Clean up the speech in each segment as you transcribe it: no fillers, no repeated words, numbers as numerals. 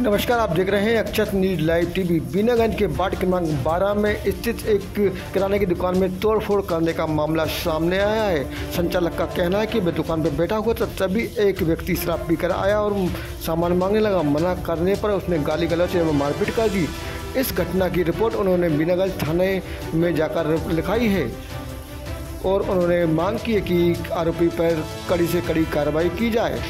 नमस्कार, आप देख रहे हैं Akshat news live TV. Binaganj के वार्ड क्रमांक 12 में स्थित एक किराने की दुकान में तोड़फोड़ करने का मामला सामने आया है। संचालक का कहना है कि वह दुकान पर बैठा हुआ था, तभी एक व्यक्ति शराब पीकर आया और सामान मांगने लगा। मना करने पर उसने गाली गलौज एवं मारपीट कर दी। इस घटना की रिपोर्ट उन्होंने बीनागंज थाने में जाकर लिखाई है और उन्होंने मांग की है कि आरोपी पर कड़ी से कड़ी कार्रवाई की जाए।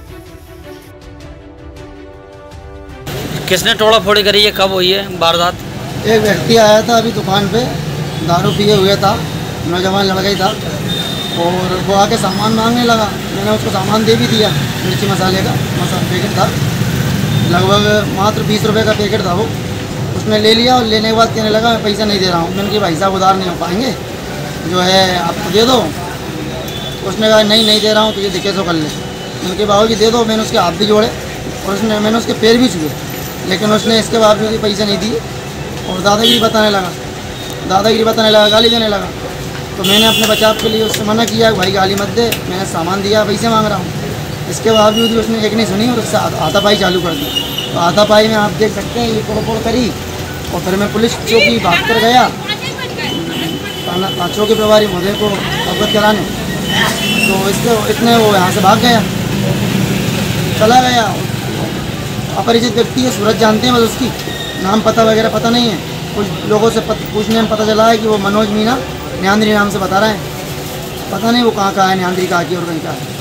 किसने तोड़ा फोड़ी करी है, कब हुई है वारदात? एक व्यक्ति आया था अभी दुकान पे, दारू पिए हुए था, नौजवान लड़का ही था और वो आके सामान मांगने लगा। मैंने उसको सामान दे भी दिया, मिर्ची मसाले का पैकेट था, लगभग मात्र 20 रुपये का पैकेट था वो। उसने ले लिया और लेने के बाद कहने लगा मैं पैसा नहीं दे रहा हूँ। मैंने कहा भाई साहब उधार नहीं हो पाएंगे, जो है आपको दे दो। उसने कहा नहीं दे रहा हूँ, तो ये दिखे तो कर ले। मैंने कहा बाबू जी दे दो। मैंने उसके हाथ भी जोड़े और मैंने उसके पैर भी छुए, लेकिन उसने इसके बावजूद भी पैसे नहीं दिए और दादागिरी बताने लगा, गाली देने लगा। तो मैंने अपने बचाव के लिए उससे मना किया भाई गाली मत दे, मैंने सामान दिया, पैसे मांग रहा हूँ। इसके बावजूद भी उसने एक नहीं सुनी और उससे हाथापाई चालू कर दी। तो हाथापाई में आप देख सकते हैं ये तोड़फोड़ करी और फिर मैं पुलिस चौकी भाग कर गया चौकी प्रभारी महोदय को अवगत कराने। तो इतने वो यहाँ से भाग गया, चला गया। अपरिचित व्यक्ति है, सूरज जानते हैं बस, उसकी नाम पता वगैरह पता नहीं है। कुछ लोगों से पूछने में पता चला है कि वो मनोज मीना न्यांद्री नाम से बता रहे हैं। पता नहीं वो कहाँ का है, न्यांद्री कहाँ की और कहीं का है।